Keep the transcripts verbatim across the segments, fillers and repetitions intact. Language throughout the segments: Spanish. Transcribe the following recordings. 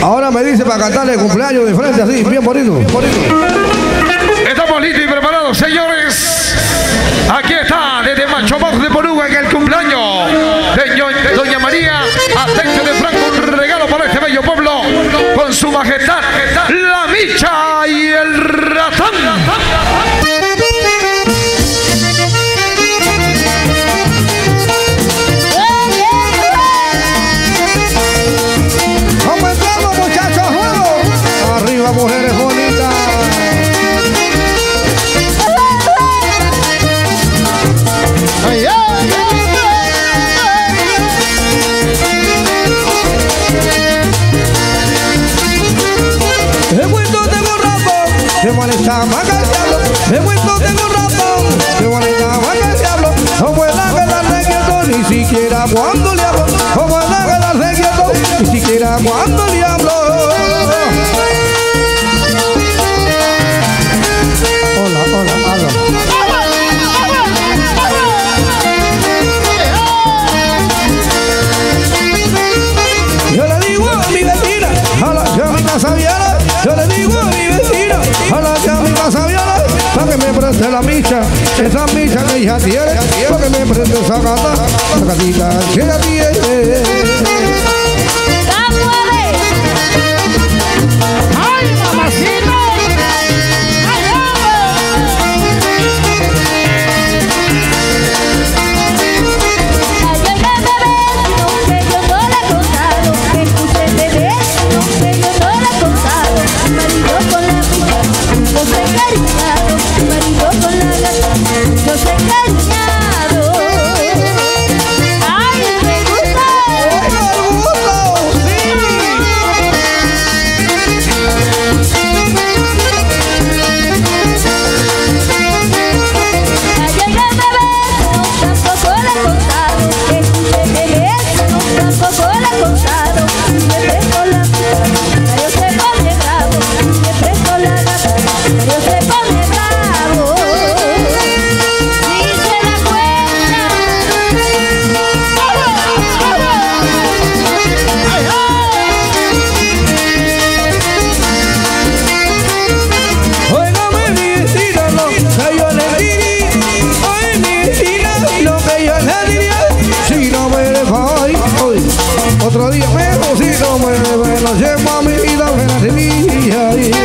Ahora me dice para cantarle el cumpleaños de frente así, bien bonito. Bien bonito. Estamos listos y preparados, señores. Aquí está, desde Macho Bajo de Poruga, en el cumpleaños de Doña María Asensio de Franco, un regalo para este bello pueblo, con su majestad, la Micha y el Ratón. ¿Cómo estamos, muchachos? ¡Juego! Arriba, mujeres bonitas. Ay, ay, ay. He vuelto, tengo razón, que molesta más que el diablo. He vuelto, tengo razón, que molesta más que el diablo. No puede quedarse quieto, ni siquiera cuando le hablo. No puede quedarse quieto, ni siquiera cuando le hablo. Hola, hola, hola. Yo le digo a mi vecina, a la que a mi casa viene. Yo le digo a mi vecina, a la que a mi casa viene, para que me preste la micha, esa micha que ella tiene, para que me preste esa gata, la gatita que ella tiene. ¡Ay, mamacita! Yo soy cariñado. Ay, me gusta. ¡Me gusta! Otro día me si no me lo llevo a mi vida, me la tenía.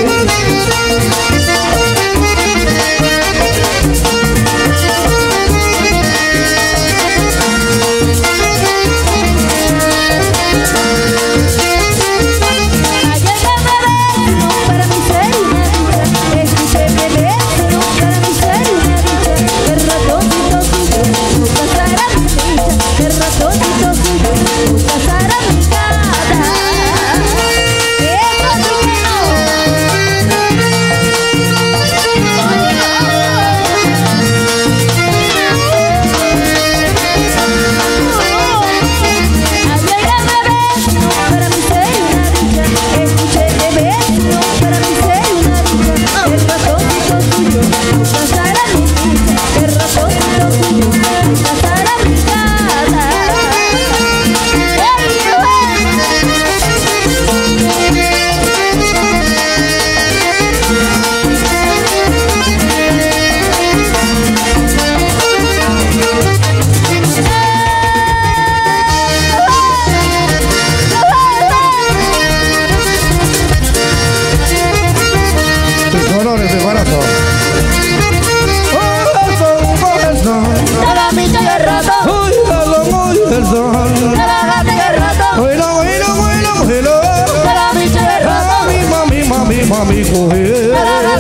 Mami, coge.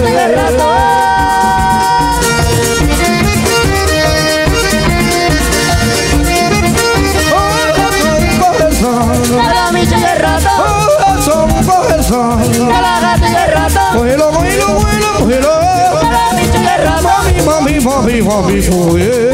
Cógelo, cógelo, cógelo, cógelo. Mami, mami, mami, mami, coge.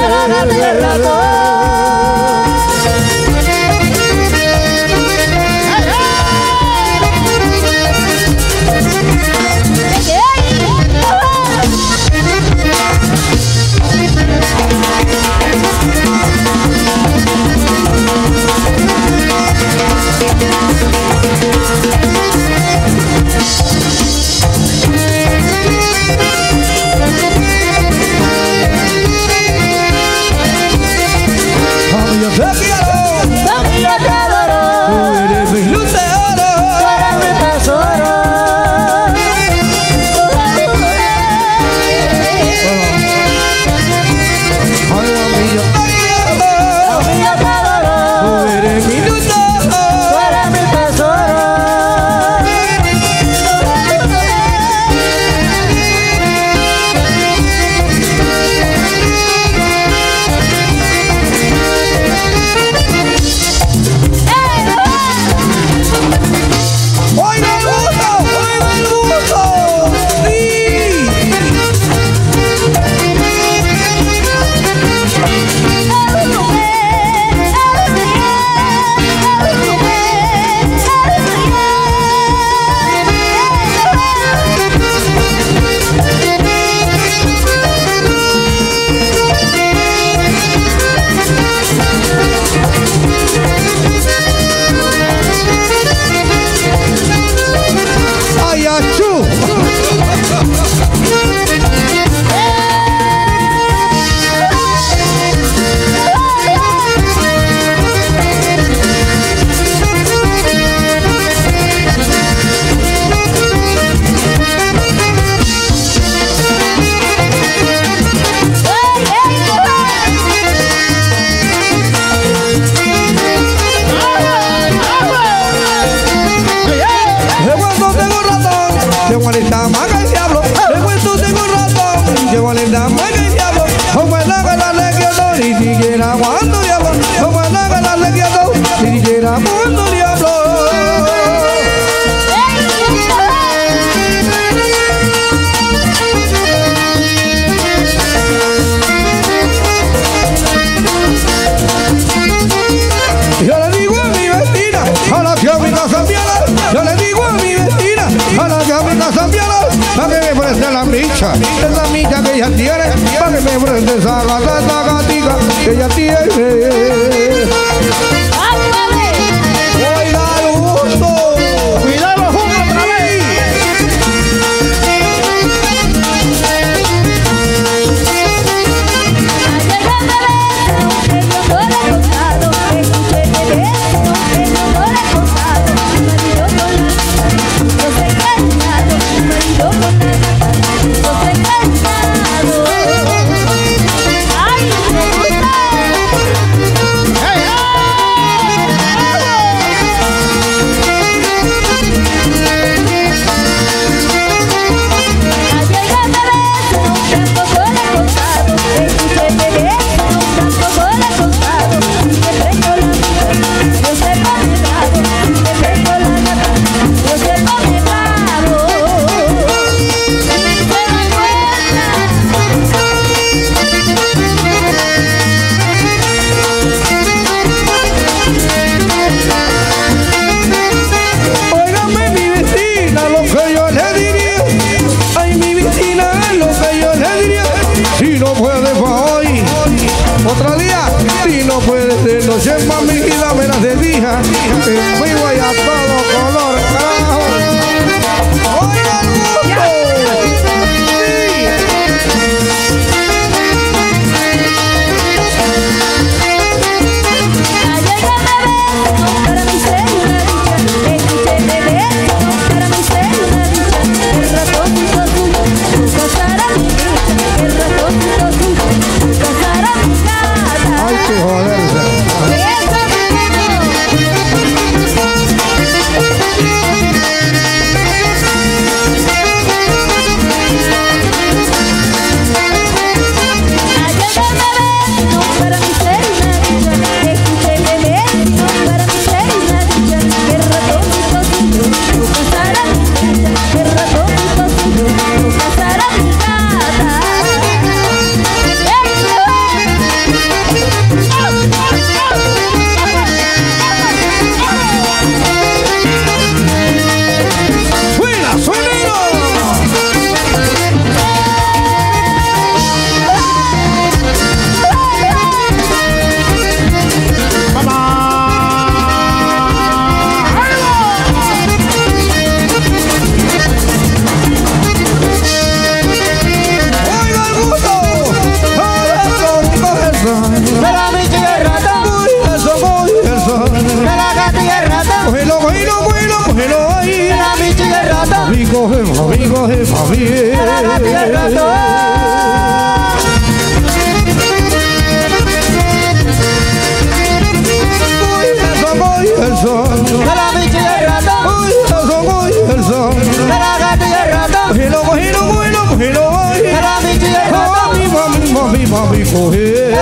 preste la micha, esa micha que ella tiene, para que me preste esa gata, esa gatica que ella tiene. Oiga el gusto, Cuidado los jugos otra vez. otro día, si no puedes de noche, mami, y dame las de día, en vivo y a todo color, carajo. ¡Oiga el gusto! Hay que joderse. Coge, mami, coge, mami. Voy eso, voy eso. Voy eso, voy eso. Cógelo, cógelo, cógelo, cógelo, voy. Mami, mami, mami, mami, coge.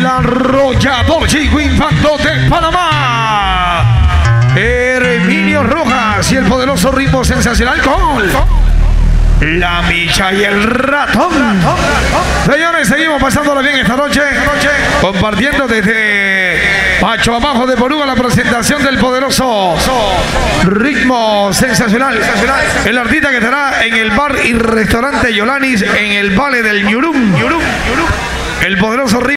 el arrollador Chico Infanto de Panamá, Herminio Rojas y el poderoso ritmo sensacional con La Micha y el Ratón. Señores, seguimos pasándola bien esta noche, compartiendo desde Macho Abajo de Poruga la presentación del poderoso ritmo sensacional. El artista que estará en el bar y restaurante Yolanis en el Valle del Ñurum. El poderoso ritmo.